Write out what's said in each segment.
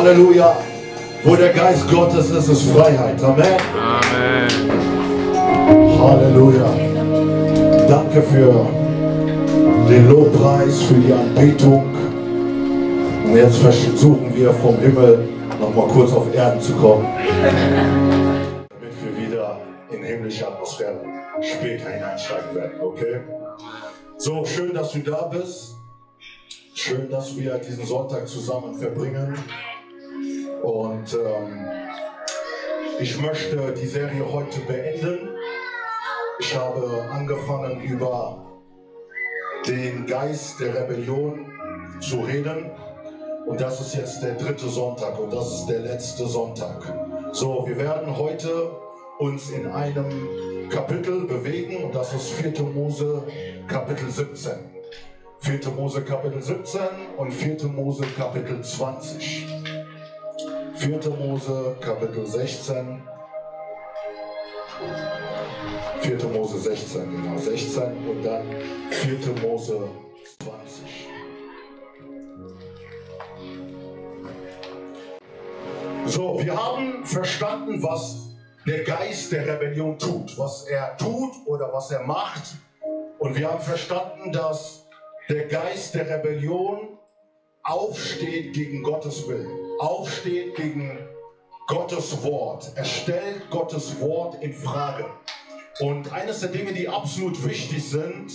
Halleluja. Wo der Geist Gottes ist, ist Freiheit. Amen. Amen. Halleluja. Danke für den Lobpreis, für die Anbetung. Und jetzt versuchen wir vom Himmel noch mal kurz auf Erden zu kommen, damit wir wieder in himmlische Atmosphäre später hineinsteigen werden, okay? So, schön, dass du da bist. Schön, dass wir diesen Sonntag zusammen verbringen. Und ich möchte die Serie heute beenden. Ich habe angefangen, über den Geist der Rebellion zu reden. Und das ist jetzt der 3. Sonntag und das ist der letzte Sonntag. So, wir werden heute uns in einem Kapitel bewegen und das ist 4. Mose Kapitel 17. 4. Mose Kapitel 17 und 4. Mose Kapitel 20. 4. Mose Kapitel 16. 4. Mose 16, genau 16 und dann 4. Mose 20. So, wir haben verstanden, was der Geist der Rebellion tut, was er tut oder was er macht. Und wir haben verstanden, dass der Geist der Rebellion aufsteht gegen Gottes Willen, aufsteht gegen Gottes Wort. Er stellt Gottes Wort in Frage. Und eines der Dinge, die absolut wichtig sind,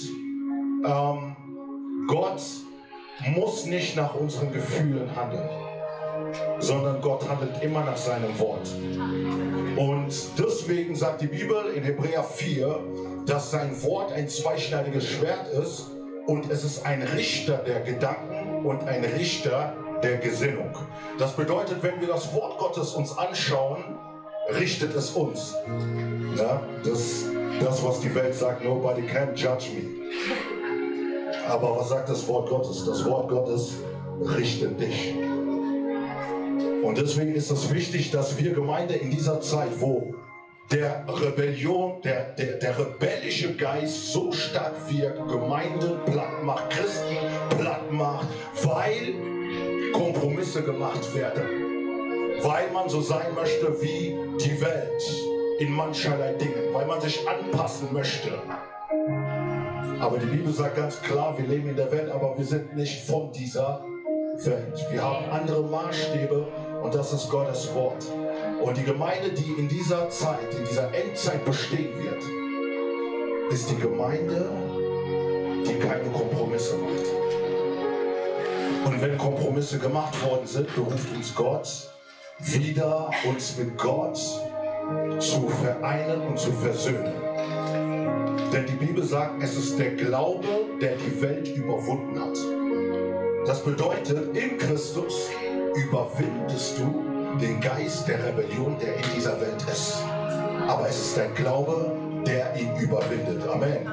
Gott muss nicht nach unseren Gefühlen handeln, sondern Gott handelt immer nach seinem Wort. Und deswegen sagt die Bibel in Hebräer 4, dass sein Wort ein zweischneidiges Schwert ist und es ist ein Richter der Gedanken und ein Richter der Gesinnung. Das bedeutet, wenn wir das Wort Gottes uns anschauen, richtet es uns. Ja, das, was die Welt sagt, nobody can judge me. Aber was sagt das Wort Gottes? Das Wort Gottes richtet dich. Und deswegen ist es wichtig, dass wir Gemeinde in dieser Zeit, wo der Rebellion, der rebellische Geist so stark wirkt, Gemeinden platt macht, Christen platt macht, weil Kompromisse gemacht werden. Weil man so sein möchte wie die Welt in mancherlei Dingen, weil man sich anpassen möchte. Aber die Bibel sagt ganz klar, wir leben in der Welt, aber wir sind nicht von dieser Welt. Wir haben andere Maßstäbe und das ist Gottes Wort. Und die Gemeinde, die in dieser Zeit, in dieser Endzeit bestehen wird, ist die Gemeinde, die keine Kompromisse macht. Und wenn Kompromisse gemacht worden sind, beruft uns Gott, wieder uns mit Gott zu vereinen und zu versöhnen. Denn die Bibel sagt, es ist der Glaube, der die Welt überwunden hat. Das bedeutet, in Christus überwindest du den Geist der Rebellion, der in dieser Welt ist. Aber es ist der Glaube, der ihn überwindet. Amen.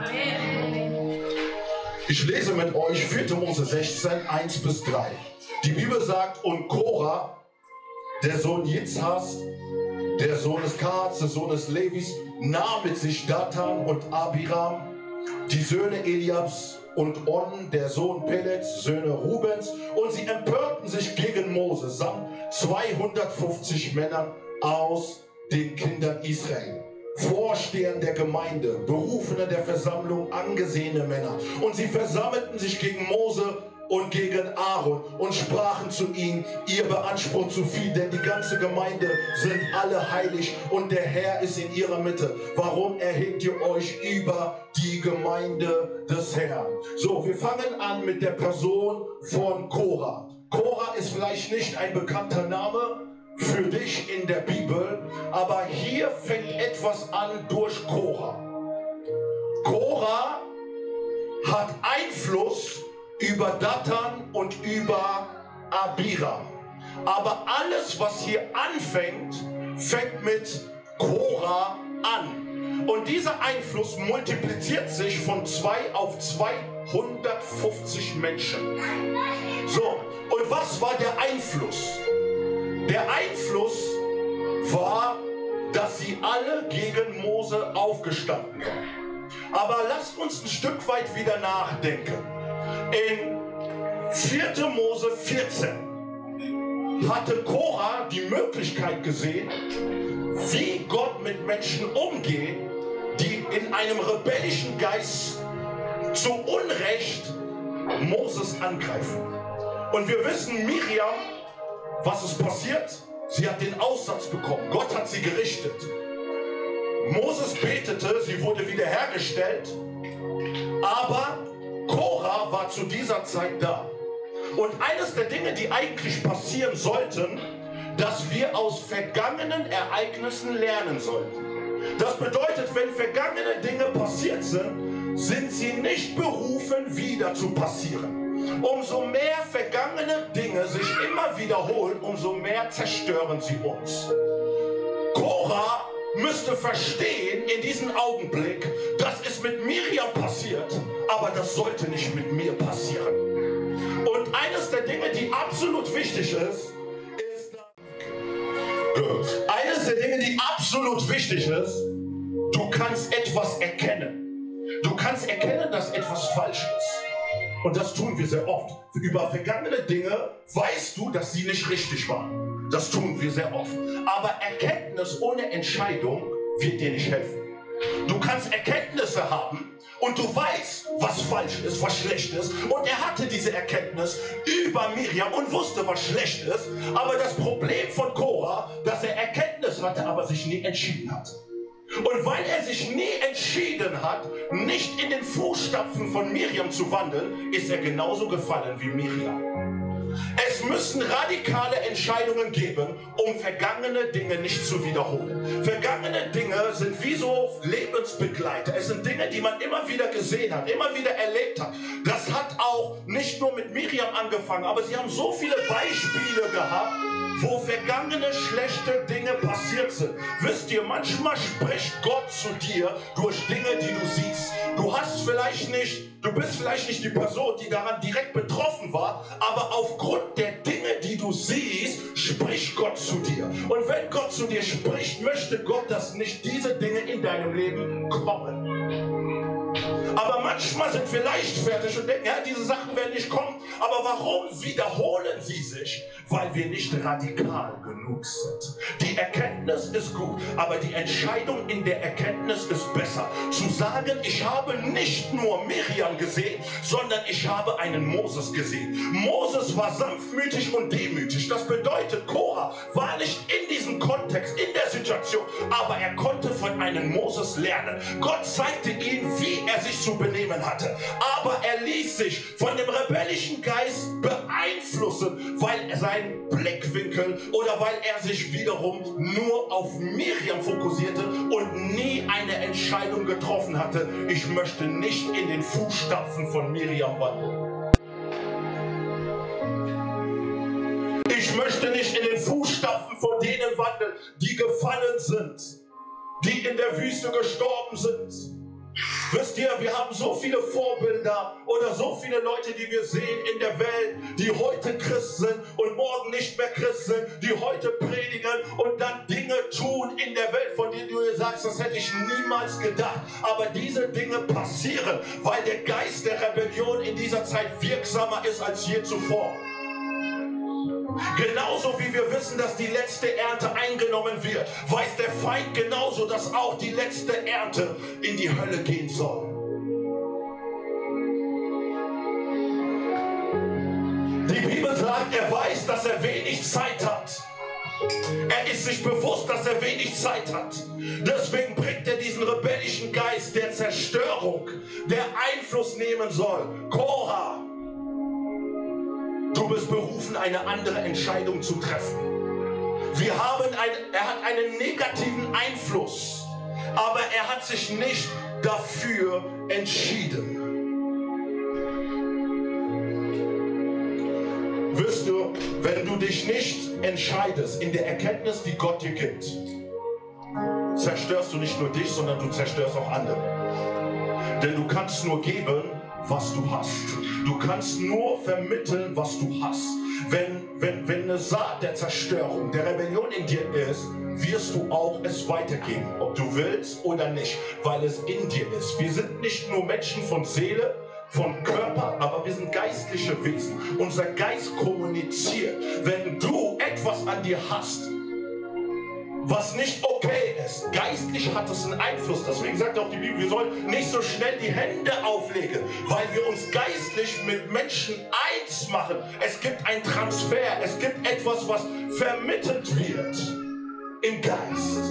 Ich lese mit euch 4. Mose 16, 1-3. Die Bibel sagt, und Korah, der Sohn Jitzhas, der Sohn des Kahats, der Sohn des Levis, nahm mit sich Dathan und Abiram, die Söhne Eliabs, und On, der Sohn Pelets, Söhne Rubens, und sie empörten sich gegen Mose samt 250 Männern aus den Kindern Israel. Vorstehern der Gemeinde, Berufene der Versammlung, angesehene Männer. Und sie versammelten sich gegen Mose und gegen Aaron und sprachen zu ihm, ihr beansprucht zu viel, denn die ganze Gemeinde sind alle heilig und der Herr ist in ihrer Mitte. Warum erhebt ihr euch über die Gemeinde des Herrn? So, wir fangen an mit der Person von Korah. Korah ist vielleicht nicht ein bekannter Name für dich in der Bibel, aber hier fängt etwas an durch Korah. Korah hat Einfluss über Dathan und über Abiram. Aber alles, was hier anfängt, fängt mit Korah an. Und dieser Einfluss multipliziert sich von 2 auf 250 Menschen. So, und was war der Einfluss? Der Einfluss war, dass sie alle gegen Mose aufgestanden waren. Aber lasst uns ein Stück weit wieder nachdenken. In 4. Mose 14 hatte Korah die Möglichkeit gesehen, wie Gott mit Menschen umgeht, die in einem rebellischen Geist zu Unrecht Moses angreifen. Und wir wissen, Miriam, was ist passiert? Sie hat den Aussatz bekommen. Gott hat sie gerichtet. Moses betete, sie wurde wiederhergestellt, aber Korah war zu dieser Zeit da. Und eines der Dinge, die eigentlich passieren sollten, dass wir aus vergangenen Ereignissen lernen sollten. Das bedeutet, wenn vergangene Dinge passiert sind, sind sie nicht berufen, wieder zu passieren. Umso mehr vergangene Dinge sich immer wiederholen, umso mehr zerstören sie uns. Korah müsste verstehen in diesem Augenblick, das ist mit Miriam passiert, aber das sollte nicht mit mir passieren. Und eines der Dinge, die absolut wichtig ist, eines der Dinge, die absolut wichtig ist, du kannst etwas erkennen. Du kannst erkennen, dass etwas falsch ist. Und das tun wir sehr oft. Über vergangene Dinge weißt du, dass sie nicht richtig waren. Das tun wir sehr oft. Aber Erkenntnis ohne Entscheidung wird dir nicht helfen. Du kannst Erkenntnisse haben und du weißt, was falsch ist, was schlecht ist. Und er hatte diese Erkenntnis über Miriam und wusste, was schlecht ist. Aber das Problem von Korah, dass er Erkenntnis hatte, aber sich nie entschieden hat. Und weil er sich nie entschieden hat, nicht in den Fußstapfen von Miriam zu wandeln, ist er genauso gefallen wie Miriam. Es müssen radikale Entscheidungen geben, um vergangene Dinge nicht zu wiederholen. Vergangene Dinge sind wie so Lebensbegleiter. Es sind Dinge, die man immer wieder gesehen hat, immer wieder erlebt hat. Das hat auch nicht nur mit Miriam angefangen, aber sie haben so viele Beispiele gehabt, wo vergangene schlechte Dinge passiert sind. Wisst ihr, manchmal spricht Gott zu dir durch Dinge, die du siehst. Du bist vielleicht nicht die Person, die daran direkt betroffen war, aber aufgrund der Dinge, die du siehst, spricht Gott zu dir. Und wenn Gott zu dir spricht, möchte Gott, dass nicht diese Dinge in deinem Leben kommen. Aber manchmal sind wir leichtfertig und denken, ja, diese Sachen werden nicht kommen. Aber warum wiederholen sie sich? Weil wir nicht radikal genug sind. Die Erkenntnis ist gut, aber die Entscheidung in der Erkenntnis ist besser. Zu sagen, ich habe nicht nur Miriam gesehen, sondern ich habe einen Moses gesehen. Moses war sanftmütig und demütig. Das bedeutet, Korah war nicht in diesem Kontext, in der Situation, aber er konnte von einem Moses lernen. Gott zeigte ihm, wie er sich zu benehmen hatte. Aber er ließ sich von dem rebellischen Geist beeinflussen, weil sein Blickwinkel oder weil er sich wiederum nur auf Miriam fokussierte und nie eine Entscheidung getroffen hatte. Ich möchte nicht in den Fußstapfen von Miriam wandeln. Ich möchte nicht in den Fußstapfen von denen wandeln, die gefallen sind, die in der Wüste gestorben sind. Wisst ihr, wir haben so viele Vorbilder oder so viele Leute, die wir sehen in der Welt, die heute Christ sind und morgen nicht mehr Christ sind, die heute predigen und dann Dinge tun in der Welt, von denen du dir sagst, das hätte ich niemals gedacht. Aber diese Dinge passieren, weil der Geist der Rebellion in dieser Zeit wirksamer ist als je zuvor. Genauso wie wir wissen, dass die letzte Ernte eingenommen wird, weiß der Feind genauso, dass auch die letzte Ernte in die Hölle gehen soll. Die Bibel sagt, er weiß, dass er wenig Zeit hat. Er ist sich bewusst, dass er wenig Zeit hat. Deswegen bringt er diesen rebellischen Geist der Zerstörung, der Einfluss nehmen soll. Korah, du bist berufen, eine andere Entscheidung zu treffen. Er hat einen negativen Einfluss, aber er hat sich nicht dafür entschieden. Wirst du, wenn du dich nicht entscheidest in der Erkenntnis, die Gott dir gibt, zerstörst du nicht nur dich, sondern du zerstörst auch andere. Denn du kannst nur geben, was du hast. Du kannst nur vermitteln, was du hast. Wenn eine Saat der Zerstörung, der Rebellion in dir ist, wirst du auch es weitergeben, ob du willst oder nicht, weil es in dir ist. Wir sind nicht nur Menschen von Seele, von Körper, aber wir sind geistliche Wesen. Unser Geist kommuniziert. Wenn du etwas an dir hast, was nicht okay ist, geistlich hat es einen Einfluss. Deswegen sagt auch die Bibel, wir sollen nicht so schnell die Hände auflegen, weil wir uns geistlich mit Menschen eins machen. Es gibt einen Transfer, es gibt etwas, was vermittelt wird im Geist.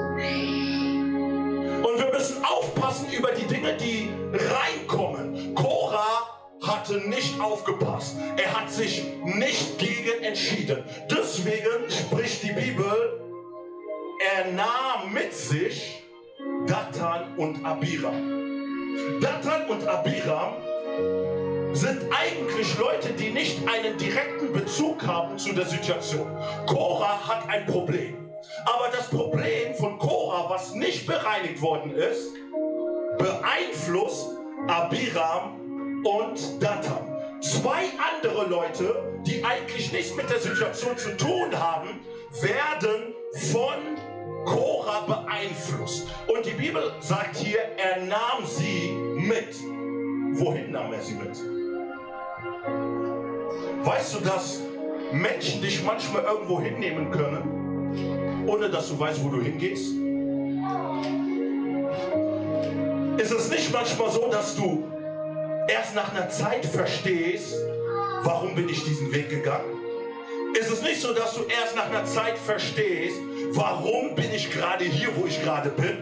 Und wir müssen aufpassen über die Dinge, die reinkommen. Korah hatte nicht aufgepasst. Er hat sich nicht gegen entschieden. Deswegen spricht die Bibel, er nahm mit sich Dathan und Abiram. Dathan und Abiram sind eigentlich Leute, die nicht einen direkten Bezug haben zu der Situation. Korah hat ein Problem. Aber das Problem von Korah, was nicht bereinigt worden ist, beeinflusst Abiram und Dathan. Zwei andere Leute, die eigentlich nichts mit der Situation zu tun haben, werden von Korah beeinflusst. Und die Bibel sagt hier, er nahm sie mit. Wohin nahm er sie mit? Weißt du, dass Menschen dich manchmal irgendwo hinnehmen können, ohne dass du weißt, wo du hingehst? Ist es nicht manchmal so, dass du erst nach einer Zeit verstehst, warum bin ich diesen Weg gegangen? Ist es nicht so, dass du erst nach einer Zeit verstehst, warum bin ich gerade hier, wo ich gerade bin?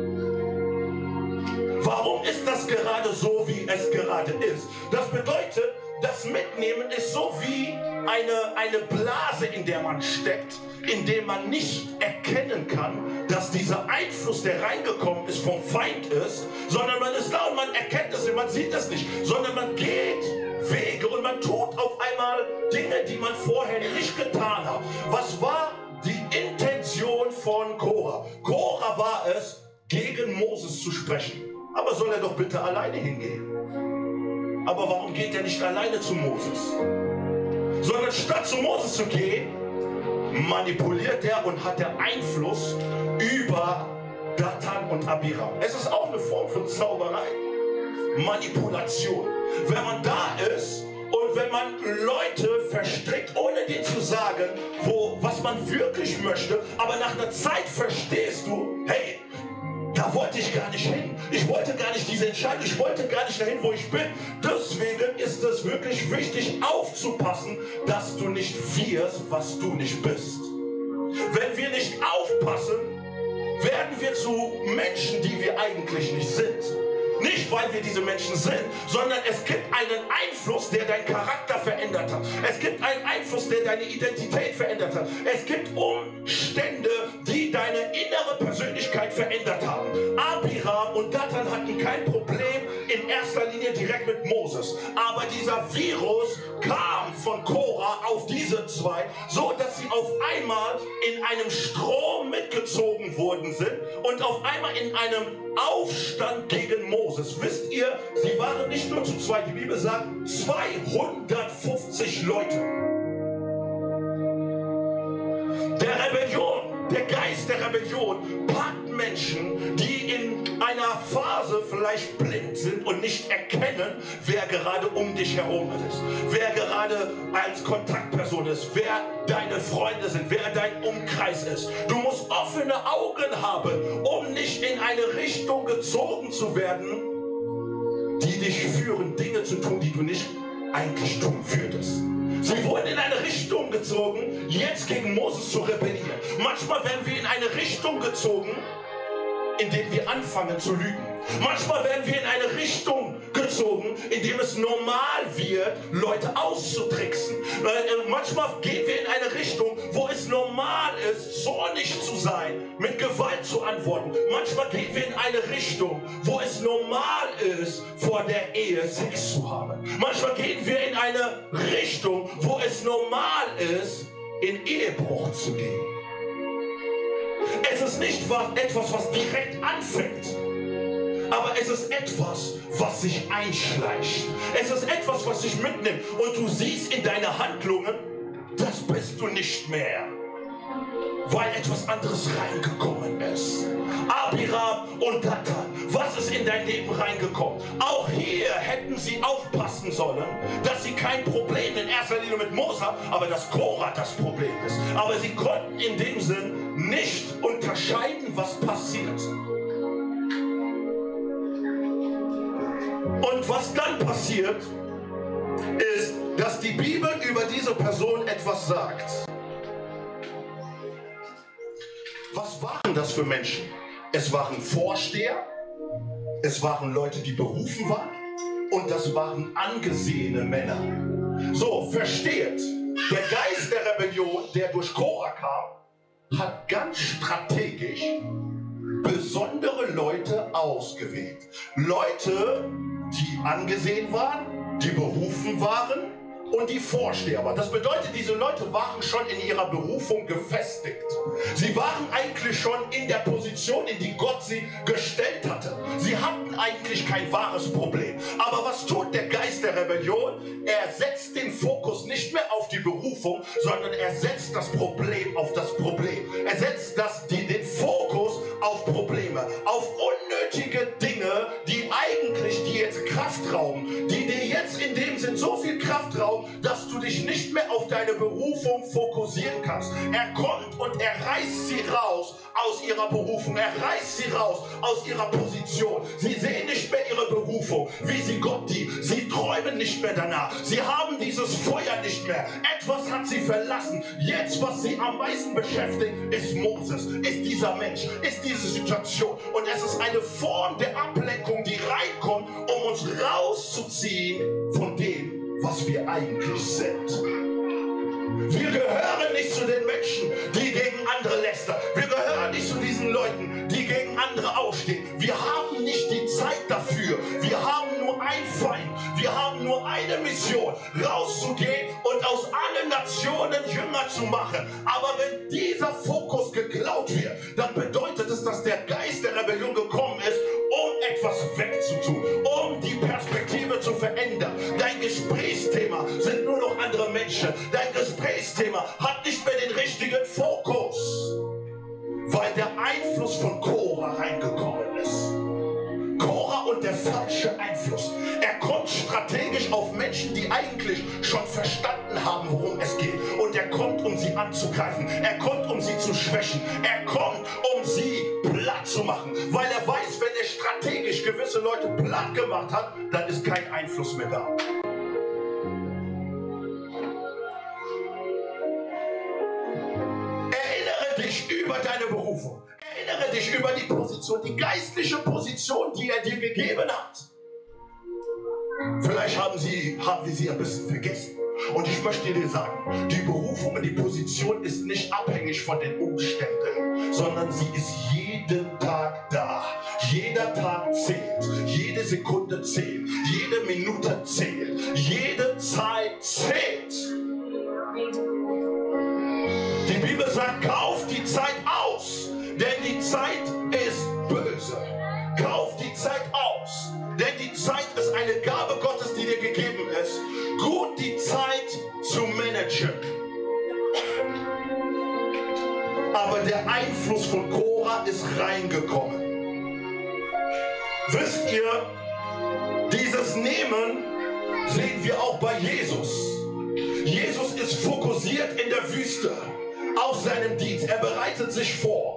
Warum ist das gerade so, wie es gerade ist? Das bedeutet, das Mitnehmen ist so wie eine Blase, in der man steckt, in der man nicht erkennen kann, dass dieser Einfluss, der reingekommen ist, vom Feind ist, sondern man ist da und man erkennt es nicht, man sieht es nicht, sondern man geht Wege und man tut auf einmal Dinge, die man vorher nicht getan hat. Was war die Intention von Korah? Korah war es, gegen Moses zu sprechen. Aber soll er doch bitte alleine hingehen? Aber warum geht er nicht alleine zu Moses? Sondern statt zu Moses zu gehen, manipuliert er und hat der Einfluss über Dathan und Abiram. Es ist auch eine Form von Zauberei. Manipulation. Wenn man da ist und wenn man Leute verstrickt, ohne dir zu sagen, was man wirklich möchte, aber nach einer Zeit verstehst du, hey, da wollte ich gar nicht hin. Ich wollte gar nicht diese Entscheidung, ich wollte gar nicht dahin, wo ich bin. Deswegen ist es wirklich wichtig, aufzupassen, dass du nicht wirst, was du nicht bist. Wenn wir nicht aufpassen, werden wir zu Menschen, die wir eigentlich nicht sind. Nicht, weil wir diese Menschen sind, sondern es gibt einen Einfluss, der deinen Charakter verändert hat. Es gibt einen Einfluss, der deine Identität verändert hat. Es gibt Umstände, die deine innere Persönlichkeit verändert haben. Abiram und Dathan hatten kein Problem in erster Linie direkt mit Moses. Aber dieser Virus kam von Korah auf diese zwei, so dass sie auf einmal in einem Strom mitgezogen worden sind und auf einmal in einem Aufstand gegen Moses. Wisst ihr, sie waren nicht nur zu zweit. Die Bibel sagt 250 Leute. Der Rebellion, der Geist der Rebellion packt Menschen, die in einer Phase vielleicht blind sind und nicht erkennen, wer gerade um dich herum ist, wer gerade als Kontaktperson ist, wer deine Freunde sind, wer dein Umkreis ist. Du musst offene Augen haben, um nicht in eine Richtung gezogen zu werden, die dich führen, Dinge zu tun, die du nicht eigentlich tun würdest. Sie wurden in eine Richtung gezogen, jetzt gegen Moses zu rebellieren. Manchmal werden wir in eine Richtung gezogen, indem wir anfangen zu lügen. Manchmal werden wir in eine Richtung gezogen, indem es normal wird, Leute auszutricksen. Manchmal gehen wir in eine Richtung, wo es normal ist, zornig zu sein, mit Gewalt zu antworten. Manchmal gehen wir in eine Richtung, wo es normal ist, vor der Ehe Sex zu haben. Manchmal gehen wir in eine Richtung, wo es normal ist, in Ehebruch zu gehen. Es ist nicht etwas, was direkt anfängt, aber es ist etwas, was sich einschleicht. Es ist etwas, was sich mitnimmt und du siehst in deine Handlungen, das bist du nicht mehr. weil etwas anderes reingekommen ist. Abiram und Dathan, was ist in dein Leben reingekommen? Auch hier hätten sie aufpassen sollen, dass sie kein Problem in erster Linie mit Mose haben, aber dass Korah das Problem ist. Aber sie konnten in dem Sinn nicht unterscheiden, was passiert. Und was dann passiert, ist, dass die Bibel über diese Person etwas sagt. Was waren das für Menschen? Es waren Vorsteher, es waren Leute, die berufen waren und das waren angesehene Männer. So, versteht, der Geist der Rebellion, der durch Korah kam, hat ganz strategisch besondere Leute ausgewählt. Leute, die angesehen waren, die berufen waren und die Vorsteher waren. Das bedeutet, diese Leute waren schon in ihrer Berufung gefestigt. Sie waren eigentlich schon in der Position, in die Gott sie gestellt hatte. Sie hatten eigentlich kein wahres Problem. Aber was tut der Geist der Rebellion? Er setzt den Fokus nicht mehr auf die Berufung, sondern er setzt das Problem auf das Problem. Er setzt den Fokus auf Probleme, auf unnötige Dinge, die eigentlich dir jetzt Kraft rauben, die dir jetzt in dem Sinn so viel Kraft rauben, dass du dich nicht mehr auf deine Berufung fokussieren kannst. Er kommt und er reißt sie raus aus ihrer Berufung. Er reißt sie raus aus ihrer Position. Sie sehen nicht mehr ihre Berufung, wie sie Gott dient. Sie träumen nicht mehr danach. Sie haben dieses Feuer nicht mehr. Etwas hat sie verlassen. Jetzt, was sie am meisten beschäftigt, ist Moses, ist dieser Mensch, ist diese Situation. Und es ist eine Form der Ablenkung, die reinkommt, um uns rauszuziehen von dem, was wir eigentlich sind. Wir gehören nicht zu den Menschen, die gegen andere lästern. Wir gehören nicht zu diesen Leuten, die gegen andere aufstehen. Wir haben nicht die Zeit dafür. Wir haben nur einen Feind. Wir haben nur eine Mission, rauszugehen und aus allen Nationen Jünger zu machen. Aber wenn dieser Fokus geklaut wird, dann bedeutet es, dass der Geist der Rebellion gekommen ist, um etwas wegzutun, um die Perspektive zu verändern. Dein Gesprächsthema sind nur noch andere Menschen. Dein Gesprächsthema hat nicht mehr den richtigen Fokus, weil der Einfluss von Korah reingekommen ist. Korah und der falsche Einfluss. Er kommt strategisch auf Menschen, die eigentlich schon verstanden haben, worum es geht. Und er kommt, um sie anzugreifen. Er kommt, um sie zu schwächen. Er kommt, um sie platt zu machen. Weil er weiß, wenn er strategisch gewisse Leute platt gemacht hat, dann ist kein Einfluss mehr da. Erinnere dich über deine Berufung. Erinnere dich über die Position, die geistliche Position, die er dir gegeben hat. Vielleicht haben wir sie ein bisschen vergessen. Und ich möchte dir sagen, die Berufung und die Position ist nicht abhängig von den Umständen, sondern sie ist jeden Tag da. Jeder Tag zählt, jede Sekunde zählt, jede Minute zählt, jede Zeit zählt. Die Bibel sagt, kauf die Zeit aus, denn die Zeit ist böse. Kauf die Zeit aus, denn die Zeit ist eine Gabe Gottes, die dir gegeben ist, gut die Zeit zu managen. Aber der Einfluss von Korah ist reingekommen. Wisst ihr, dieses Nehmen sehen wir auch bei Jesus. Jesus ist fokussiert in der Wüste auf seinem Dienst. Er bereitet sich vor.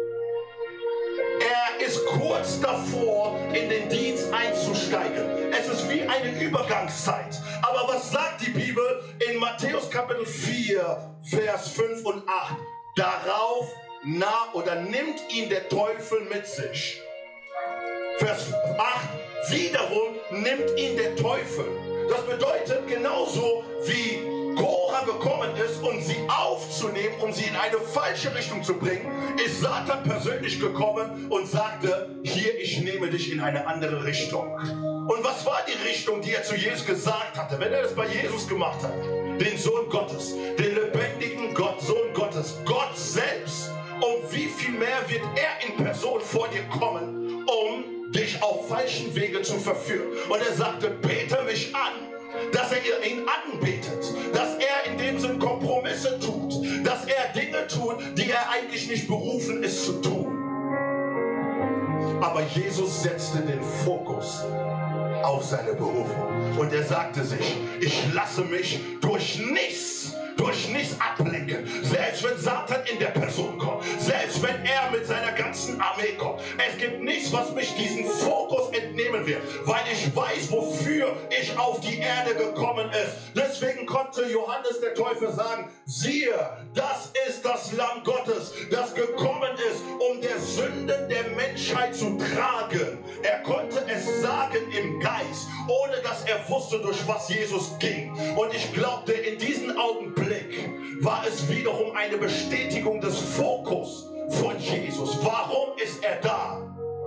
Er ist kurz davor, in den Dienst einzusteigen. Es ist wie eine Übergangszeit. Aber was sagt die Bibel in Matthäus Kapitel 4, Vers 5 und 8? Darauf nimmt ihn der Teufel mit sich. Vers 8, wiederum nimmt ihn der Teufel. Das bedeutet, genauso wie Korah gekommen ist, um sie aufzunehmen, um sie in eine falsche Richtung zu bringen, ist Satan persönlich gekommen und sagte, hier, ich nehme dich in eine andere Richtung. Und was war die Richtung, die er zu Jesus gesagt hatte, wenn er das bei Jesus gemacht hat? Den Sohn Gottes, den lebendigen Gott, Sohn Gottes, Gott selbst. Und wie viel mehr wird er in Person vor dir kommen, um dich auf falschen Wege zu verführen? Und er sagte, bete mich an. Dass er ihn anbetet, dass er in dem Sinn Kompromisse tut, dass er Dinge tut, eigentlich nicht berufen, es zu tun. Aber Jesus setzte den Fokus auf seine Berufung. Und er sagte sich, ich lasse mich durch nichts ablenken. Selbst wenn Satan in der Person kommt, selbst wenn er mit seiner ganzen Armee kommt. Es gibt nichts, was mich diesen Fokus entnehmen wird, weil ich weiß, wofür ich auf die Erde gekommen ist. Deswegen konnte Johannes der Täufer sagen, siehe, das ist das Lamm Gottes, das gekommen ist, um der Sünden der Menschheit zu tragen. Er konnte es sagen im Geist, ohne dass er wusste, durch was Jesus ging. Und ich glaubte, in diesem Augenblick war es wiederum eine Bestätigung des Fokus von Jesus. Warum ist er da?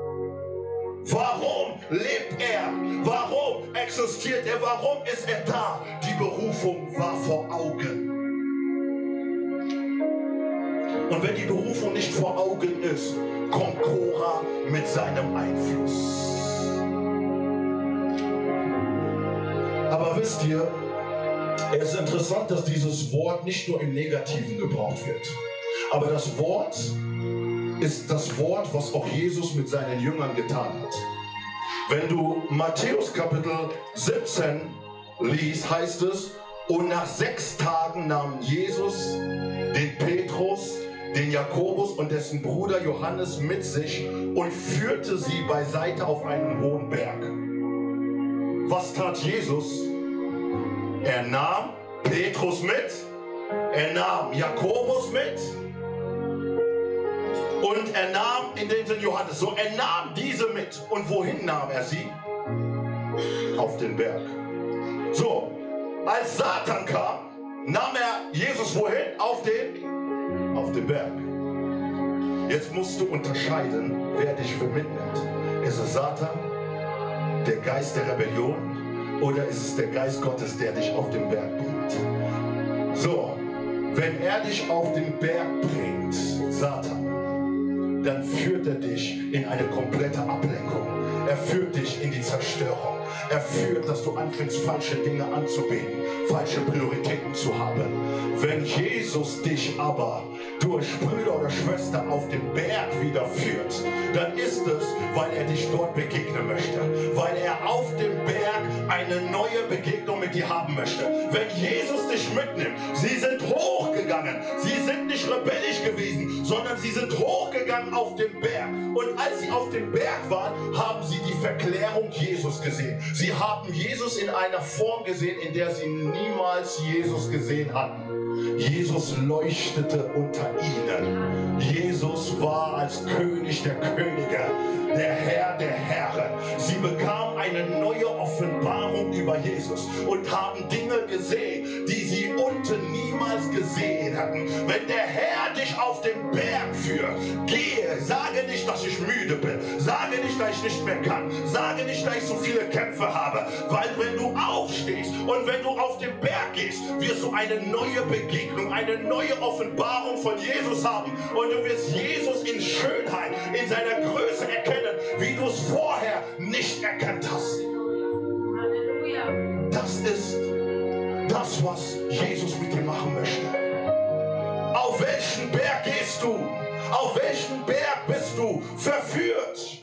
Warum lebt er? Warum existiert er? Warum ist er da? Die Berufung war vor Augen. Und wenn die Berufung nicht vor Augen ist, kommt Korah mit seinem Einfluss. Aber wisst ihr, es ist interessant, dass dieses Wort nicht nur im Negativen gebraucht wird. Aber das Wort ist das Wort, was auch Jesus mit seinen Jüngern getan hat. Wenn du Matthäus Kapitel 17 liest, heißt es, und nach 6 Tagen nahm Jesus den Petrus, den Jakobus und dessen Bruder Johannes mit sich und führte sie beiseite auf einen hohen Berg. Was tat Jesus? Er nahm Petrus mit, er nahm Jakobus mit und er nahm in dem Sinne Johannes. So, er nahm diese mit. Und wohin nahm er sie? Auf den Berg. So, als Satan kam, nahm er Jesus wohin? Auf den Berg. Jetzt musst du unterscheiden, wer dich mitnimmt. Ist es Satan, der Geist der Rebellion? Oder ist es der Geist Gottes, der dich auf den Berg bringt? So, wenn er dich auf den Berg bringt, Satan, dann führt er dich in eine komplette Ablenkung. Er führt dich in die Zerstörung. Er führt, dass du anfängst, falsche Dinge anzubeten, falsche Prioritäten zu haben. Wenn Jesus dich aber durch Brüder oder Schwester auf den Berg wieder führt, dann ist es, weil er dich dort begegnen möchte. Weil er auf dem Berg eine neue Begegnung mit dir haben möchte. Wenn Jesus dich mitnimmt, sie sind hochgegangen. Sie sind nicht rebellisch gewesen, sondern sie sind hochgegangen auf den Berg. Und als sie auf dem Berg waren, haben sie die Verklärung Jesus gesehen. Sie haben Jesus in einer Form gesehen, in der sie niemals Jesus gesehen hatten. Jesus leuchtete unter ihnen. Jesus war als König der Könige, der Herr der Herren. Sie bekamen eine neue Offenbarung über Jesus und haben Dinge gesehen, die sie unten niemals gesehen hatten. Wenn der Herr dich auf den Berg führt, gehe, sage nicht, dass ich müde bin, sage nicht, dass ich nicht mehr kann, sage nicht, dass ich so viele Kämpfe habe, weil wenn du aufstehst und wenn du auf den Berg gehst, wirst du eine neue Begegnung, eine neue Offenbarung von Jesus haben und du wirst Jesus in Schönheit, in seiner Größe erkennen, wie du es vorher nicht erkannt hast. Das ist das, was Jesus mit dir machen möchte. Auf welchen Berg gehst du? Auf welchen Berg bist du verführt?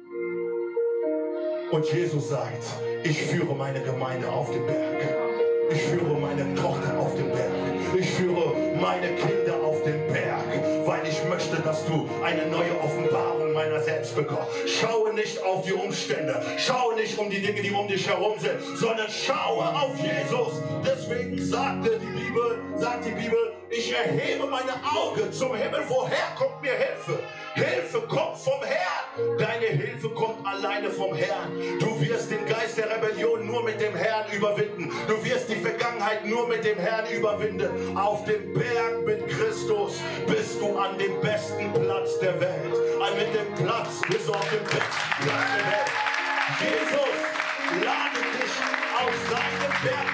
Und Jesus sagt, ich führe meine Gemeinde auf den Berg. Ich führe meine Tochter auf den Berg. Ich führe meine Kinder auf den Berg, weil ich möchte, dass du eine neue Offenbarung meiner selbst bekommst. Schaue nicht auf die Umstände, schaue nicht um die Dinge, die um dich herum sind, sondern schaue auf Jesus. Deswegen sagt die Bibel, ich erhebe meine Augen zum Himmel. Woher kommt mir Hilfe? Hilfe kommt vom Herrn. Deine Hilfe kommt alleine vom Herrn. Du wirst den Geist der Rebellion nur mit dem Herrn überwinden. Du wirst die Vergangenheit nur mit dem Herrn überwinden. Auf dem Berg mit Christus bist du an dem besten Platz der Welt. Mit dem Platz bist du auf dem besten Platz der Welt. Jesus ladet dich auf seinem Berg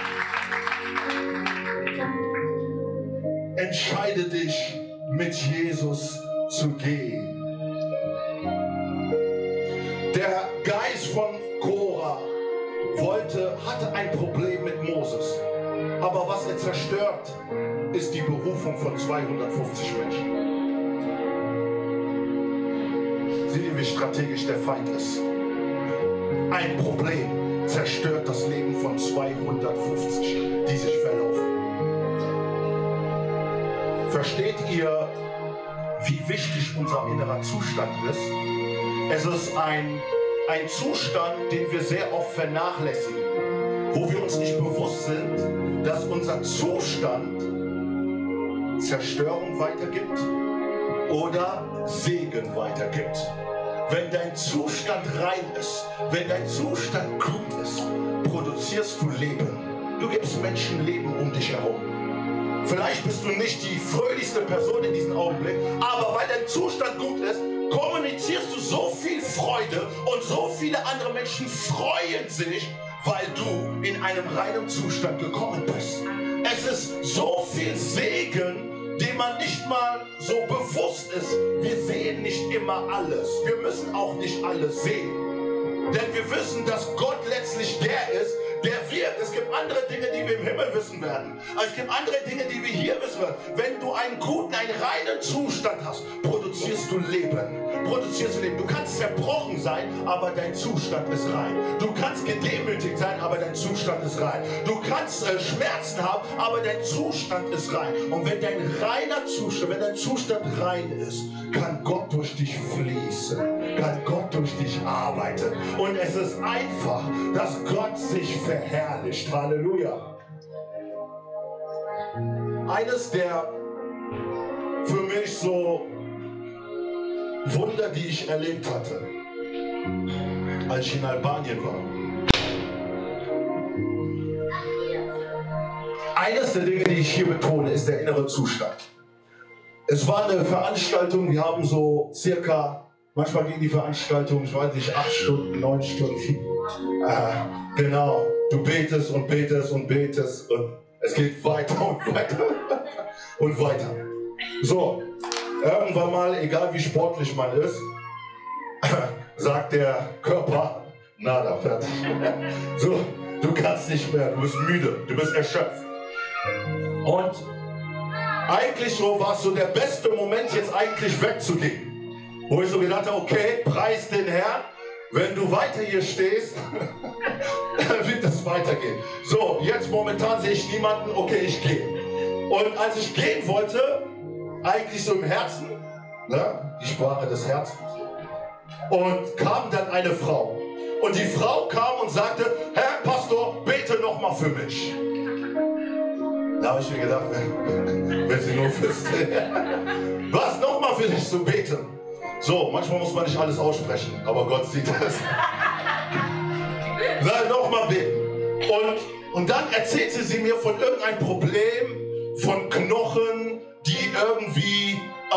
ein. Entscheide dich, mit Jesus zu gehen. Der Geist von Korah hatte ein Problem mit Moses. Aber was er zerstört, ist die Berufung von 250 Menschen. Seht ihr, wie strategisch der Feind ist? Ein Problem zerstört das Leben von 250, die sich verlaufen. Versteht ihr, wie wichtig unser innerer Zustand ist? Es ist ein Zustand, den wir sehr oft vernachlässigen, wo wir uns nicht bewusst sind, dass unser Zustand Zerstörung weitergibt oder Segen weitergibt. Wenn dein Zustand rein ist, wenn dein Zustand gut ist, produzierst du Leben. Du gibst Menschen Leben um dich herum. Vielleicht bist du nicht die fröhlichste Person in diesem Augenblick, aber weil dein Zustand gut ist, kommunizierst du so viel Freude und so viele andere Menschen freuen sich, weil du in einem reinen Zustand gekommen bist. Es ist so viel Segen, dem man nicht mal so bewusst ist. Wir sehen nicht immer alles. Wir müssen auch nicht alles sehen. Denn wir wissen, dass Gott letztlich der ist, der wirkt. Es gibt andere Dinge, die wir im Himmel wissen werden. Es gibt andere Dinge, die wir hier wissen werden. Wenn du einen guten, einen reinen Zustand hast, produzierst du Leben. Du kannst zerbrochen sein, aber dein Zustand ist rein. Du kannst gedemütigt sein, aber dein Zustand ist rein. Du kannst Schmerzen haben, aber dein Zustand ist rein. Und wenn dein Zustand rein ist, kann Gott durch dich fließen, kann Gott durch dich arbeiten. Und es ist einfach, dass Gott sich verherrlicht. Halleluja. Eines der für mich so Wunder, die ich erlebt hatte, als ich in Albanien war. Eines der Dinge, die ich hier betone, ist der innere Zustand. Es war eine Veranstaltung, wir haben so circa, manchmal ging die Veranstaltung, ich weiß nicht, 8 Stunden, 9 Stunden. Genau, du betest und betest und betest und es geht weiter und weiter und weiter. So, irgendwann mal, egal wie sportlich man ist, sagt der Körper, nada, fertig. So, du kannst nicht mehr, du bist müde, du bist erschöpft. Und eigentlich so war es so der beste Moment, jetzt eigentlich wegzugehen. Wo ich so gedacht habe, okay, preis den Herrn, wenn du weiter hier stehst, dann wird das weitergehen. So, jetzt momentan sehe ich niemanden, okay, ich gehe. Und als ich gehen wollte, eigentlich so im Herzen, ne, die Sprache des Herzens, und kam dann eine Frau. Und die Frau kam und sagte, Herr Pastor, bete noch mal für mich. Da habe ich mir gedacht, wenn sie nur wüsste, was nochmal für dich zu beten. So, manchmal muss man nicht alles aussprechen, aber Gott sieht das. Sag nochmal beten. Und dann erzählte sie mir von irgendeinem Problem, von Knochen, die irgendwie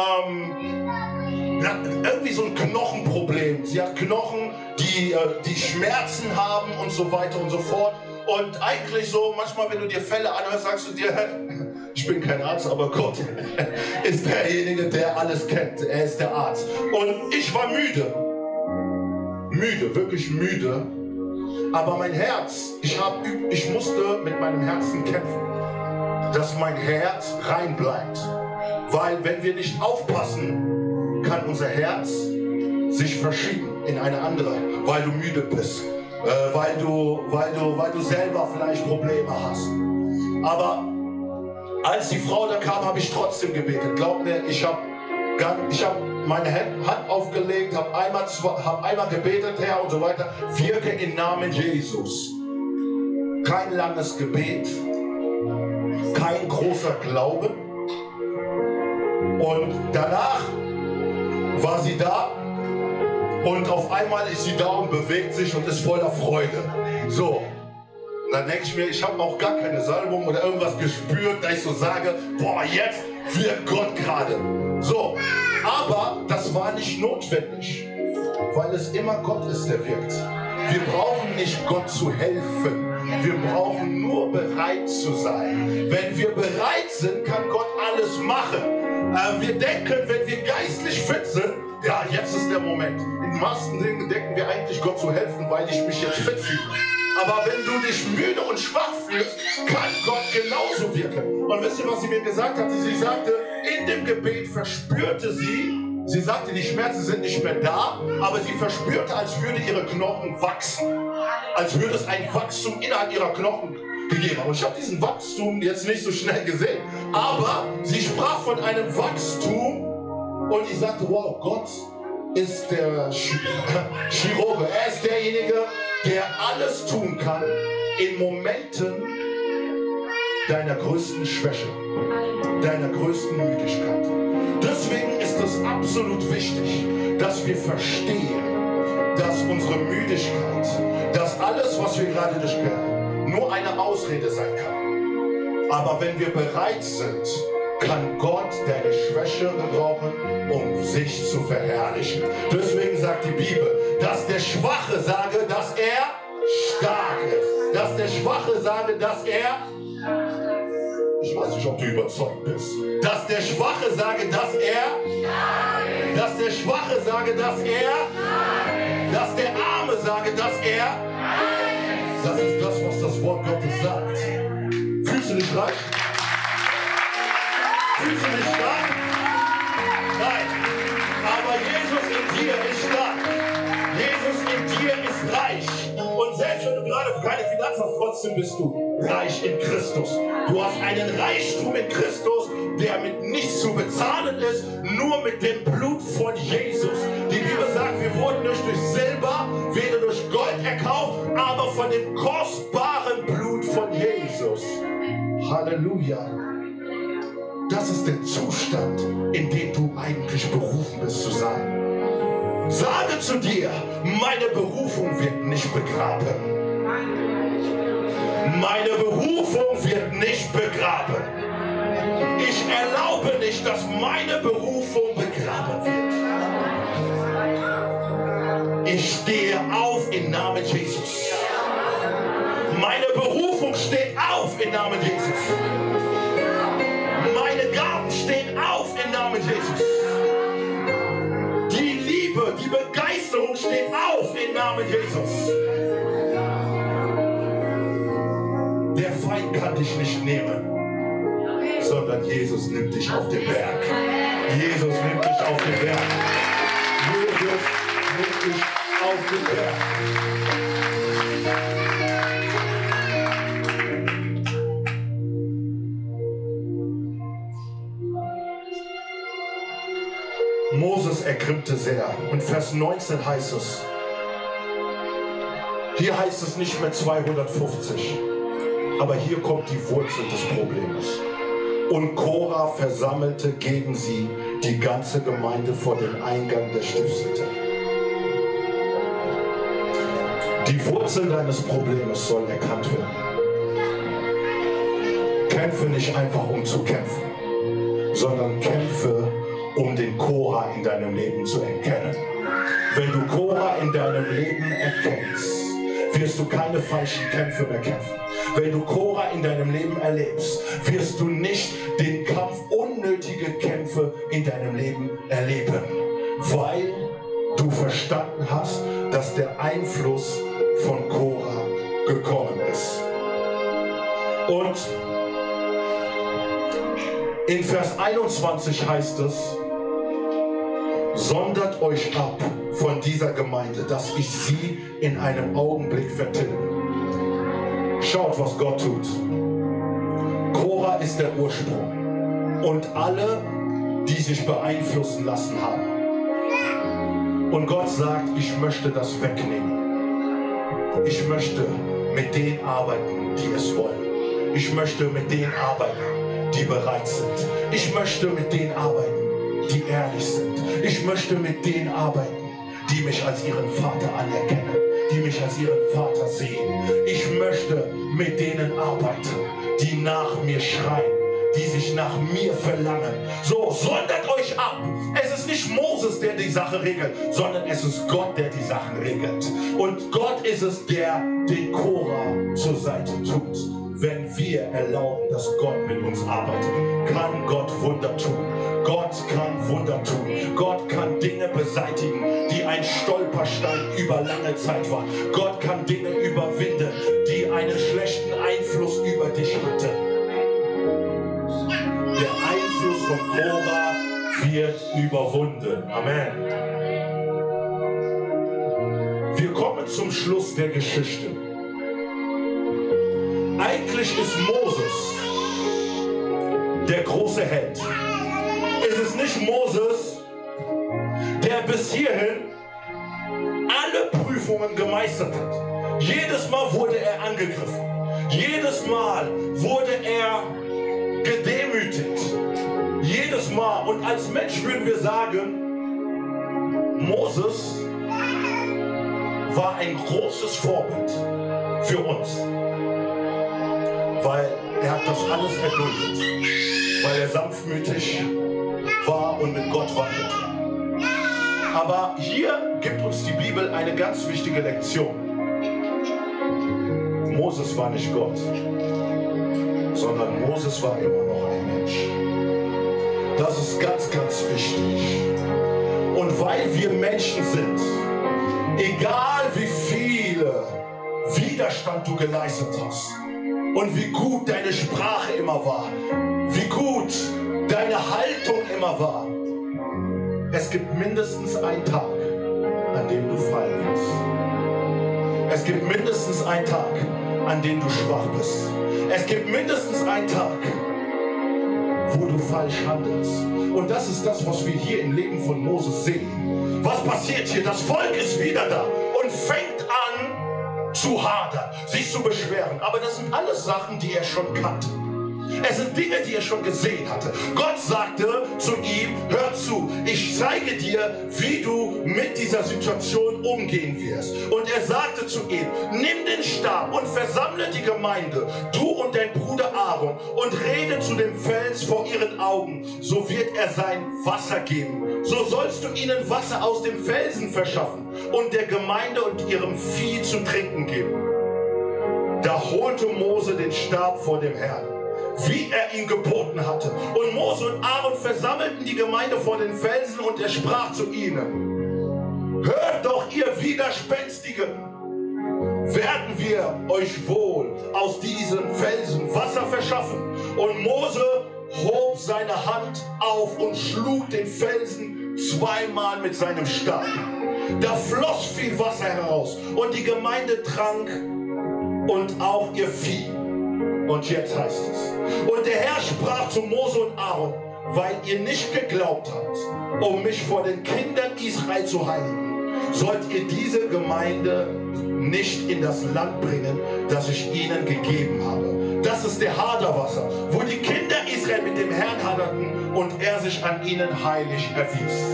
so ein Knochenproblem. Sie hat Knochen, die Schmerzen haben und so weiter und so fort. Und eigentlich so, manchmal, wenn du dir Fälle anhörst, sagst du dir, ich bin kein Arzt, aber Gott ist derjenige, der alles kennt. Er ist der Arzt. Und ich war müde. Müde, wirklich müde. Aber mein Herz, ich musste mit meinem Herzen kämpfen, dass mein Herz rein bleibt. Weil wenn wir nicht aufpassen, kann unser Herz sich verschieben in eine andere, weil du müde bist. Weil du selber vielleicht Probleme hast. Aber als die Frau da kam, habe ich trotzdem gebetet. Glaub mir, ich habe meine Hand aufgelegt, habe einmal gebetet, Herr, und so weiter. Wirke im Namen Jesus. Kein langes Gebet, kein großer Glauben. Und danach war sie da. Und auf einmal ist sie da und bewegt sich und ist voller Freude. So, und dann denke ich mir, ich habe auch gar keine Salbung oder irgendwas gespürt, da ich so sage, boah, jetzt wirkt Gott gerade. So, aber das war nicht notwendig, weil es immer Gott ist, der wirkt. Wir brauchen nicht Gott zu helfen, wir brauchen nur bereit zu sein. Wenn wir bereit sind, kann Gott alles machen. Wir denken, wenn wir geistlich fit sind, ja, jetzt ist der Moment. In meisten Dingen denken wir eigentlich, Gott zu helfen, weil ich mich jetzt fit fühle. Aber wenn du dich müde und schwach fühlst, kann Gott genauso wirken. Und wisst ihr, was sie mir gesagt hatte? Sie sagte, in dem Gebet verspürte sie, Sie sagte, die Schmerzen sind nicht mehr da, aber sie verspürte, als würde ihre Knochen wachsen. Als würde es ein Wachstum innerhalb ihrer Knochen gegeben haben. Und ich habe diesen Wachstum jetzt nicht so schnell gesehen. Aber sie sprach von einem Wachstum und ich sagte, wow, Gott ist der Chirurge. Er ist derjenige, der alles tun kann in Momenten deiner größten Schwäche, deiner größten Müdigkeit. Deswegen ist es absolut wichtig, dass wir verstehen, dass unsere Müdigkeit, dass alles, was wir gerade durchgehen, nur eine Ausrede sein kann. Aber wenn wir bereit sind, kann Gott deine Schwäche gebrauchen, um sich zu verherrlichen. Deswegen sagt die Bibel, dass der Schwache sage, dass er stark ist. Dass der Schwache sage, dass er... Ich weiß nicht, ob du überzeugt bist. Dass der Schwache sage, dass er... Dass der Schwache sage, dass er... Dass der Arme sage, dass er... Das ist das, was das Wort Gottes sagt. Fühlst du dich reich? Fühlst du dich stark? Nein. Aber Jesus in dir ist stark. Jesus in dir ist reich. Und selbst wenn du gerade keine Finanzen hast, trotzdem bist du reich in Christus. Du hast einen Reichtum in Christus, der mit nichts zu bezahlen ist, nur mit dem Blut von Jesus. Die Bibel sagt, wir wurden nicht durch Silber, weder durch Gold erkauft, aber von dem kostbaren Blut von Jesus. Halleluja. Das ist der Zustand, in dem du eigentlich berufen bist zu sein. Sage zu dir, meine Berufung wird nicht begraben. Meine Berufung wird nicht begraben. Ich erlaube nicht, dass meine Berufung begraben wird. Ich stehe auf im Namen Jesus. Meine Berufung steht auf im Namen Jesus. Meine Gaben stehen auf im Namen Jesus. Die Liebe, die Begeisterung steht auf im Namen Jesus. Der Feind kann dich nicht nehmen, sondern Jesus nimmt dich auf den Berg. Jesus nimmt dich auf den Berg. Jesus nimmt dich auf den Berg. Moses ergrimmte sehr. Und Vers 19 heißt es, hier heißt es nicht mehr 250, aber hier kommt die Wurzel des Problems. Und Korah versammelte gegen sie die ganze Gemeinde vor dem Eingang der Stiftshütte. Die Wurzel deines Problems soll erkannt werden. Kämpfe nicht einfach, um zu kämpfen, sondern kämpfe, um den Korah in deinem Leben zu erkennen. Wenn du Korah in deinem Leben erkennst, wirst du keine falschen Kämpfe mehr kämpfen. Wenn du Korah in deinem Leben erlebst, wirst du nicht den Kampf, unnötige Kämpfe in deinem Leben erleben, weil du verstanden hast, dass der Einfluss von Korah gekommen ist. Und in Vers 21 heißt es, sondert euch ab von dieser Gemeinde, dass ich sie in einem Augenblick vertilge. Schaut, was Gott tut. Korah ist der Ursprung und alle, die sich beeinflussen lassen haben. Und Gott sagt, ich möchte das wegnehmen. Ich möchte mit denen arbeiten, die es wollen. Ich möchte mit denen arbeiten, die bereit sind. Ich möchte mit denen arbeiten, die ehrlich sind. Ich möchte mit denen arbeiten, die mich als ihren Vater anerkennen, die mich als ihren Vater sehen. Ich möchte mit denen arbeiten, die nach mir schreien, die sich nach mir verlangen. So, sondert euch ab. Es ist nicht Moses, der die Sache regelt, sondern es ist Gott, der die Sachen regelt. Und Gott ist es, der den Korah zur Seite tut. Wenn wir erlauben, dass Gott mit uns arbeitet, kann Gott Wunder tun. Gott kann Wunder tun. Gott kann Dinge beseitigen, die ein Stolperstein über lange Zeit waren. Gott kann Dinge überwinden, die einen schlechten Einfluss über dich hatten. Der Einfluss von Korah wird überwunden. Amen. Wir kommen zum Schluss der Geschichte. Eigentlich ist Moses der große Held. Es ist nicht Moses, der bis hierhin alle Prüfungen gemeistert hat. Jedes Mal wurde er angegriffen. Jedes Mal wurde er gedemütigt. Jedes Mal. Und als Mensch würden wir sagen, Moses war ein großes Vorbild für uns. Weil er hat das alles erduldet. Weil er sanftmütig war und mit Gott wandelte. Aber hier gibt uns die Bibel eine ganz wichtige Lektion. Moses war nicht Gott, sondern Moses war immer noch ein Mensch. Das ist ganz, ganz wichtig. Und weil wir Menschen sind, egal wie viel Widerstand du geleistet hast und wie gut deine Sprache immer war, wie gut deine Haltung immer war, es gibt mindestens einen Tag, an dem du fallen wirst. Es gibt mindestens einen Tag, an dem du schwach bist. Es gibt mindestens einen Tag, wo du falsch handelst. Und das ist das, was wir hier im Leben von Moses sehen. Was passiert hier? Das Volk ist wieder da und fängt an zu hadern, sich zu beschweren. Aber das sind alles Sachen, die er schon kannte. Es sind Dinge, die er schon gesehen hatte. Gott sagte zu ihm, hör zu, ich zeige dir, wie du mit dieser Situation umgehen wirst. Und er sagte zu ihm, nimm den Stab und versammle die Gemeinde, du und dein Bruder Aaron, und rede zu dem Fels vor ihren Augen, so wird er sein Wasser geben. So sollst du ihnen Wasser aus dem Felsen verschaffen und der Gemeinde und ihrem Vieh zu trinken geben. Da holte Mose den Stab vor dem Herrn, wie er ihn geboten hatte. Und Mose und Aaron versammelten die Gemeinde vor den Felsen und er sprach zu ihnen, hört doch, ihr Widerspenstigen, werden wir euch wohl aus diesen Felsen Wasser verschaffen? Und Mose hob seine Hand auf und schlug den Felsen zweimal mit seinem Stab. Da floss viel Wasser heraus und die Gemeinde trank und auch ihr Vieh. Und jetzt heißt es, und der Herr sprach zu Mose und Aaron, weil ihr nicht geglaubt habt, um mich vor den Kindern Israel zu heiligen, sollt ihr diese Gemeinde nicht in das Land bringen, das ich ihnen gegeben habe. Das ist der Haderwasser, wo die Kinder Israel mit dem Herrn haderten und er sich an ihnen heilig erwies.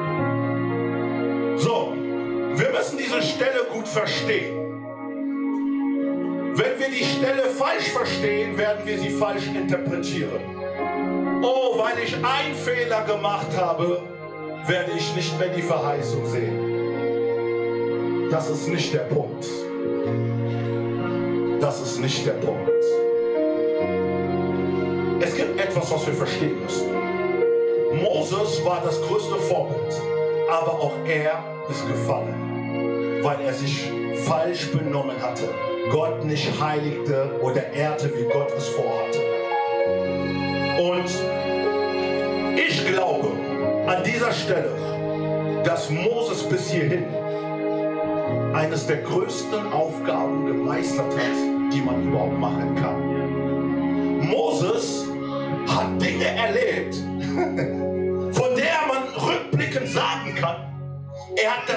So, wir müssen diese Stelle gut verstehen. Wenn wir die Stelle falsch verstehen, werden wir sie falsch interpretieren. Oh, weil ich einen Fehler gemacht habe, werde ich nicht mehr die Verheißung sehen. Das ist nicht der Punkt. Das ist nicht der Punkt. Es gibt etwas, was wir verstehen müssen. Moses war das größte Vorbild, aber auch er ist gefallen, weil er sich falsch benommen hatte. Gott nicht heiligte oder ehrte, wie Gott es vorhatte. Und ich glaube an dieser Stelle, dass Moses bis hierhin eines der größten Aufgaben gemeistert hat, die man überhaupt machen kann. Moses hat Dinge erlebt, von der man rückblickend sagen kann, er hat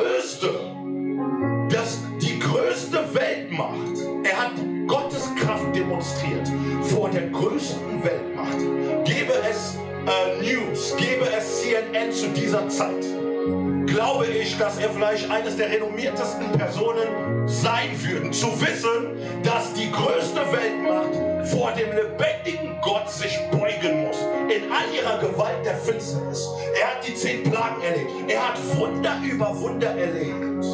die größte Weltmacht. Er hat Gottes Kraft demonstriert vor der größten Weltmacht. Gäbe es News, gäbe es CNN zu dieser Zeit, glaube ich, dass er vielleicht eines der renommiertesten Personen sein würde. Zu wissen, dass die größte Weltmacht vor dem lebendigen Gott sich beugen muss. In all ihrer Gewalt der Finsternis. Er hat die 10 Plagen erlebt. Er hat Wunder über Wunder erlebt.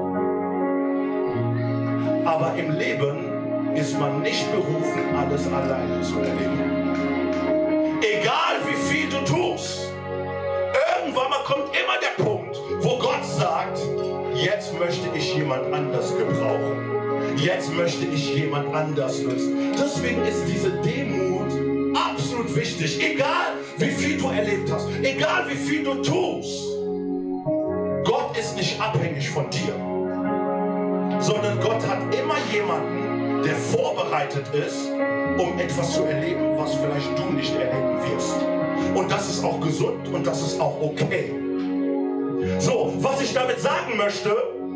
Aber im Leben ist man nicht berufen, alles alleine zu erleben. Egal wie viel du tust, irgendwann mal kommt immer der Punkt, wo Gott sagt, jetzt möchte ich jemand anders gebrauchen. Jetzt möchte ich jemand anders nutzen. Deswegen ist diese Demut absolut wichtig. wichtig, egal wie viel du erlebt hast, egal wie viel du tust, Gott ist nicht abhängig von dir, sondern Gott hat immer jemanden, der vorbereitet ist, um etwas zu erleben, was vielleicht du nicht erleben wirst. Und das ist auch gesund und das ist auch okay. So, was ich damit sagen möchte,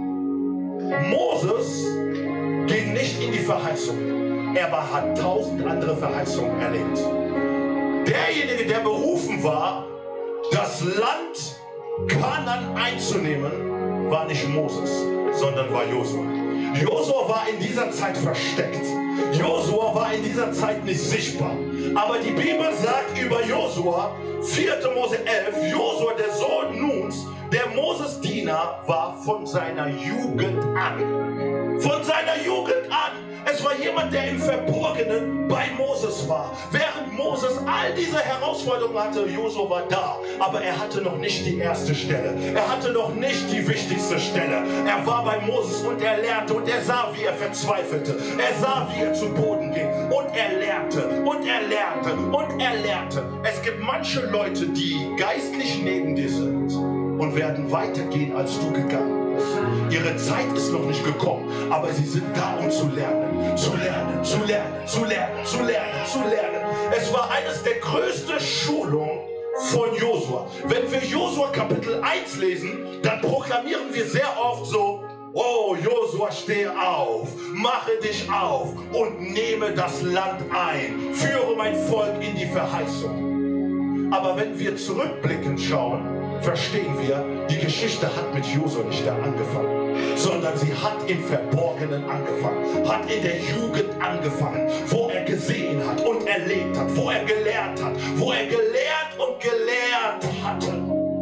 Moses ging nicht in die Verheißung. Er hat 1000 andere Verheißungen erlebt. Derjenige, der berufen war, das Land Kanaan einzunehmen, war nicht Moses, sondern war Josua. Josua war in dieser Zeit versteckt. Josua war in dieser Zeit nicht sichtbar. Aber die Bibel sagt über Josua, 4. Mose 11, Josua, der Sohn Nuns, der Moses Diener, war von seiner Jugend an. Von seiner Jugend an. Es war jemand, der im Verborgenen bei Moses war. Während Moses all diese Herausforderungen hatte, Josua war da. Aber er hatte noch nicht die erste Stelle. Er hatte noch nicht die wichtigste Stelle. Er war bei Moses und er lernte und er sah, wie er verzweifelte. Er sah, wie er zu Boden ging. Und er lernte und er lernte und er lernte. Es gibt manche Leute, die geistlich neben dir sind und werden weitergehen, als du gegangen bist. Ihre Zeit ist noch nicht gekommen, aber sie sind da, um zu lernen, zu lernen, zu lernen, zu lernen, zu lernen, zu lernen. Es war eines der größten Schulungen von Josua. Wenn wir Josua Kapitel 1 lesen, dann proklamieren wir sehr oft so: Oh, Josua, steh auf, mache dich auf und nehme das Land ein, führe mein Volk in die Verheißung. Aber wenn wir zurückblickend schauen, verstehen wir, die Geschichte hat mit Josua nicht da angefangen, sondern sie hat im Verborgenen angefangen, hat in der Jugend angefangen, wo er gesehen hat und erlebt hat, wo er gelernt hat, wo er gelehrt und gelehrt hatte,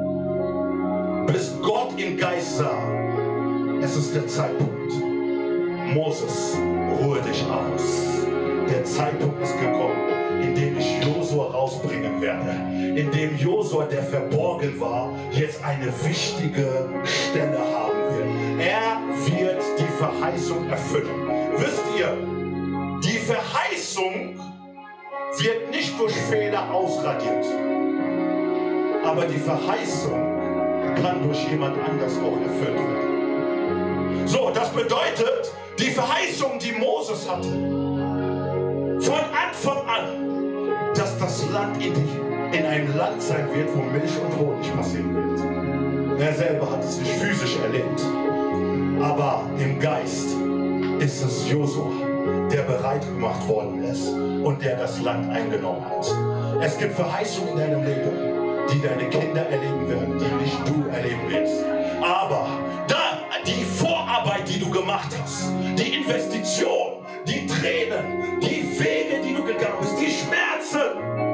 bis Gott im Geist sah: Es ist der Zeitpunkt. Moses, ruhe dich aus. Der Zeitpunkt ist gekommen, in dem ich Josua rausbringen werde. In dem Josua, der verborgen war, jetzt eine wichtige Stelle haben wird. Er wird die Verheißung erfüllen. Wisst ihr, die Verheißung wird nicht durch Fehler ausradiert. Aber die Verheißung kann durch jemand anders auch erfüllt werden. So, das bedeutet, die Verheißung, die Moses hatte, von Anfang an, dass das Land in einem Land sein wird, wo Milch und Honig passieren wird. Er selber hat es nicht physisch erlebt, aber im Geist ist es Josua, der bereit gemacht worden ist und der das Land eingenommen hat. Es gibt Verheißungen in deinem Leben, die deine Kinder erleben werden, die nicht du erleben wirst. Aber die Vorarbeit, die du gemacht hast, die Investition, die Tränen, die Wege, die du gegangen bist, die Schmerzen.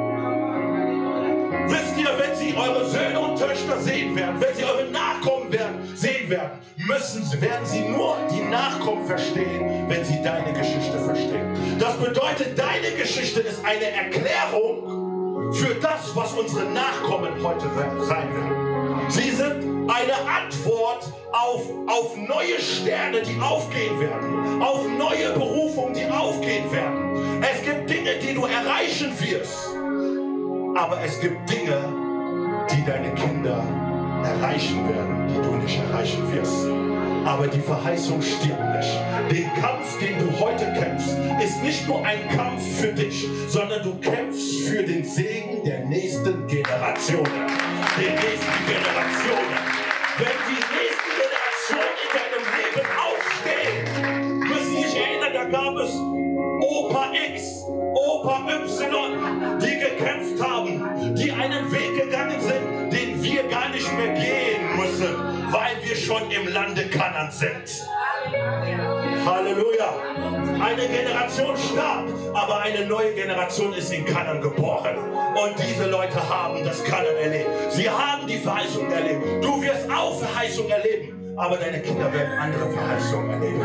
Wisst ihr, wenn sie eure Söhne und Töchter sehen werden, wenn sie eure Nachkommen sehen werden, werden sie nur die Nachkommen verstehen, wenn sie deine Geschichte verstehen. Das bedeutet, deine Geschichte ist eine Erklärung für das, was unsere Nachkommen heute sein werden. Sie sind eine Antwort auf neue Sterne, die aufgehen werden, auf neue Berufungen, die aufgehen werden. Es gibt Dinge, die du erreichen wirst, aber es gibt Dinge, die deine Kinder erreichen werden, die du nicht erreichen wirst. Aber die Verheißung stirbt nicht. Den Kampf, den du heute kämpfst, ist nicht nur ein Kampf für dich, sondern du kämpfst für den Segen der nächsten Generationen. Der nächsten Generationen. Wenn die nächste Generation in deinem Leben aufsteht, müssen Sie sich erinnern, da gab es Opa X, Opa Y, die gekämpft haben, die einen Weg gegangen sind, den wir gar nicht mehr gehen müssen, weil wir schon im Lande Kanaan sind. Halleluja! Eine Generation starb, aber eine neue Generation ist in Kanaan geboren. Und diese Leute haben das Kanaan erlebt. Sie haben die Verheißung erlebt. Du wirst auch Verheißung erleben, aber deine Kinder werden andere Verheißungen erleben.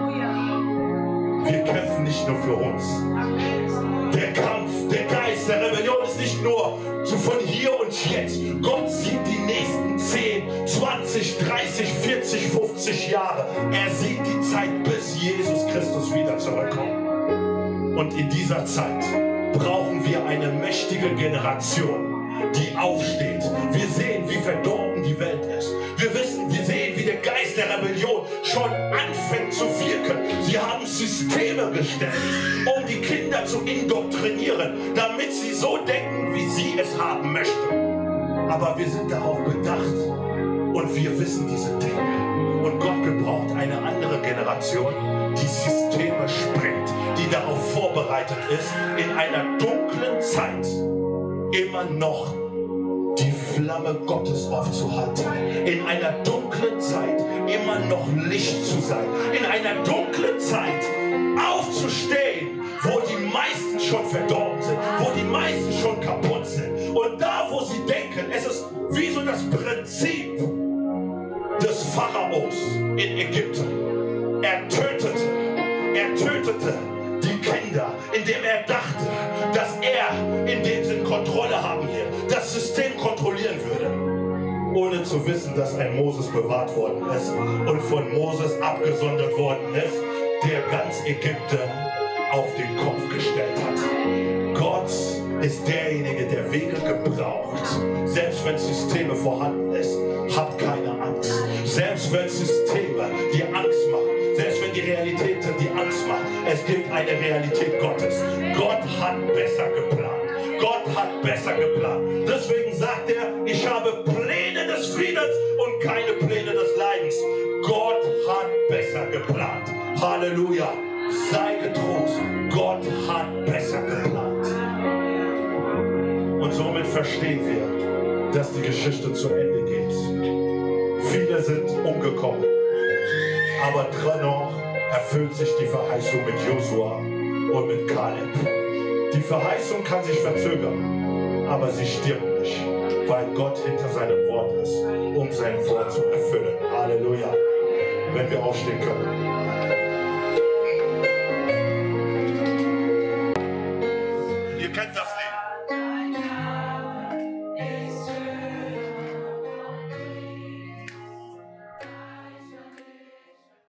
Wir kämpfen nicht nur für uns. Der Kampf, der Geist der Rebellion ist nicht nur so von hier und jetzt. Gott sieht die nächsten 10, 20, 30, 40, 50 Jahre. Er sieht die Zeit, bis Jesus Christus wieder zurückkommt. Und in dieser Zeit brauchen wir eine mächtige Generation, die aufsteht. Wir sehen, wie verdorben die Welt ist. Wir sehen, wie der Geist der Rebellion schon anfängt zu wirken. Sie haben Systeme gestellt, um die Kinder zu indoktrinieren, damit sie so denken, wie sie es haben möchten. Aber wir sind darauf bedacht und wir wissen diese Dinge. Und Gott gebraucht eine andere Generation, die Systeme sprengt, die darauf vorbereitet ist, in einer dunklen Zeit immer noch die Flamme Gottes aufzuhalten. In einer dunklen Zeit immer noch Licht zu sein. In einer dunklen Zeit aufzustehen, wo die meisten schon verdorben sind, wo die meisten schon kaputt sind. Und da, wo sie denken, es ist wie so das Prinzip des Pharaos in Ägypten. Er tötete die Kinder, indem er dachte, dass er in dem Sinn Kontrolle haben wird, das System kontrollieren würde, ohne zu wissen, dass ein Moses bewahrt worden ist und von Moses abgesondert worden ist, der ganz Ägypten auf den Kopf gestellt hat. Gott ist derjenige, der Wege gebraucht. Selbst wenn Systeme vorhanden ist, habt keine Angst. Selbst wenn Systeme dir Angst machen, selbst wenn die Realitäten dir Angst machen, es gibt eine Realität Gottes. Gott hat besser geplant. Gott hat besser geplant. Deswegen sagt er, ich habe Pläne des Friedens und keine Pläne des Leidens. Gott hat besser geplant. Halleluja. Sei getrost. Gott hat besser geplant. Und somit verstehen wir, dass die Geschichte zu Ende geht. Viele sind umgekommen. Aber dennoch erfüllt sich die Verheißung mit Josua und mit Kaleb. Die Verheißung kann sich verzögern, aber sie stirbt nicht, weil Gott hinter seinem Wort ist, um sein Wort zu erfüllen. Halleluja. Wenn wir aufstehen können.